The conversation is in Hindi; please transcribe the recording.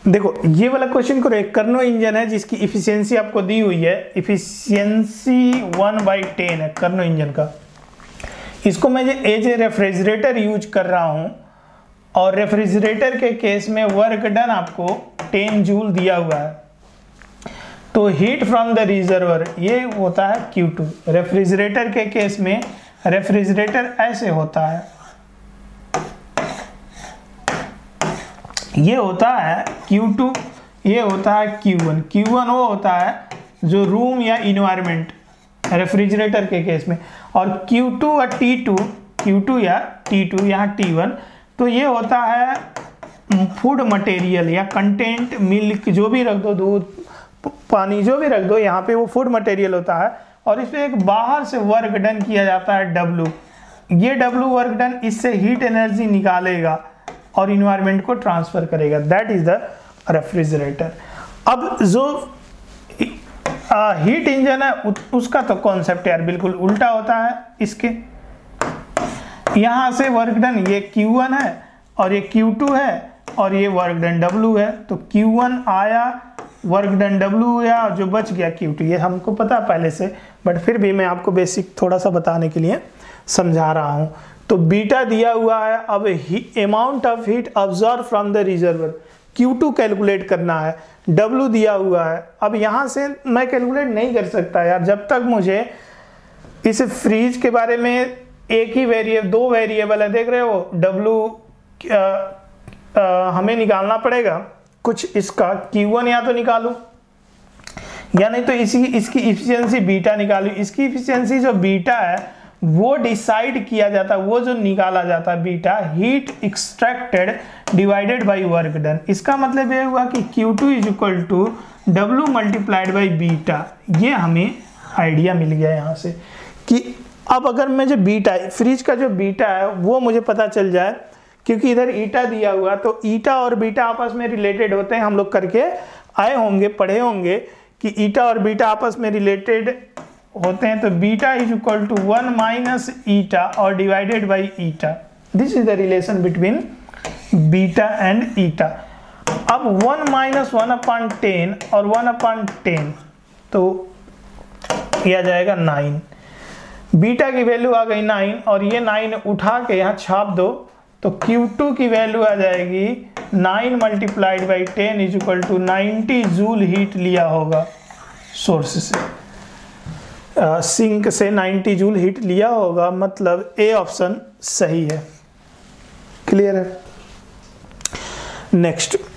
देखो ये वाला क्वेश्चन को कर्नो इंजन है जिसकी इफिशियंसी आपको दी हुई है, इफिशियंसी 1/10 है कर्नो इंजन का। इसको मैं एज ए रेफ्रिजरेटर यूज कर रहा हूं और रेफ्रिजरेटर के केस में वर्क डन आपको 10 जूल दिया हुआ है। तो हीट फ्रॉम द रिजर्वर ये होता है Q2। रेफ्रिजरेटर के केस में रेफ्रिजरेटर ऐसे होता है, ये होता है Q2, ये होता है Q1। Q1 वो होता है जो रूम या इन्वायरमेंट रेफ्रिजरेटर के केस में, और Q2 और T2, Q2 या T2 यहाँ T1, तो ये होता है फूड मटेरियल या कंटेंट, मिल्क जो भी रख दो, दूध पानी जो भी रख दो, यहाँ पे वो फूड मटेरियल होता है। और इसमें एक बाहर से वर्क डन किया जाता है W। ये W वर्क डन इससे हीट एनर्जी निकालेगा और इन्वायरमेंट को ट्रांसफर करेगा, दैट इज द रेफ्रिजरेटर। अब जो हीट इंजन है उसका तो कॉन्सेप्ट यार बिल्कुल उल्टा होता है इसके। यहां से वर्क डन ये Q1 है और ये Q2 है और ये वर्क डन W है, तो Q1 आया, वर्क डन W या जो बच गया Q2, ये हमको पता पहले से, बट फिर भी मैं आपको बेसिक थोड़ा सा बताने के लिए समझा रहा हूं। तो बीटा दिया हुआ है, अब amount of heat absorb from the reservoir Q2 calculate करना है, W दिया हुआ है। अब यहाँ से मैं कैलकुलेट नहीं कर सकता यार जब तक मुझे इस फ्रीज के बारे में एक ही वेरिएबल, दो वेरिएबल है देख रहे हो, W हमें निकालना पड़ेगा कुछ, इसका Q1 या तो निकालूं या नहीं तो इसकी इफिशियंसी बीटा निकालूं। इसकी इफिशियंसी जो बीटा है वो डिसाइड किया जाता है, वो जो निकाला जाता है beta, heat extracted divided by work done. इसका मतलब ये हुआ कि Q2 is equal to W multiplied by beta. ये हमें आइडिया मिल गया यहाँ से कि अब अगर मैं जो बीटा, फ्रिज का जो बीटा है वो मुझे पता चल जाए, क्योंकि इधर ईटा दिया हुआ, तो ईटा और बीटा आपस में रिलेटेड होते हैं, हम लोग करके आए होंगे, पढ़े होंगे कि ईटा और बीटा आपस में रिलेटेड होते हैं। तो beta is equal to 1 minus eta और divided by eta, this is the relation between beta and eta. अब 1 माइनस 1/10 और 1/10, तो यह आ जाएगा 9। बीटा की वैल्यू आ गई 9 और ये 9 उठा के यहाँ छाप दो, तो Q2 की वैल्यू आ जाएगी 9 multiplied by 10 is equal to 90 joule heat लिया होगा सोर्स से, सिंक से 90 जूल हीट लिया होगा, मतलब ए ऑप्शन सही है। क्लियर है? नेक्स्ट